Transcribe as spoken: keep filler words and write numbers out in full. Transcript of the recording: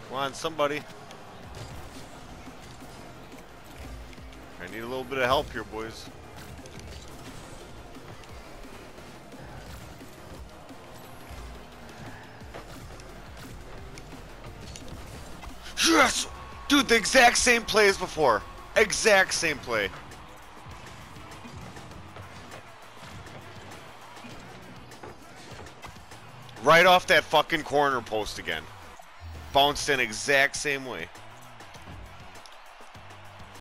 Come on, somebody. I need a little bit of help here, boys. Yes! Dude, the exact same play as before. Exact same play. Right off that fucking corner post again. Bounced in exact same way.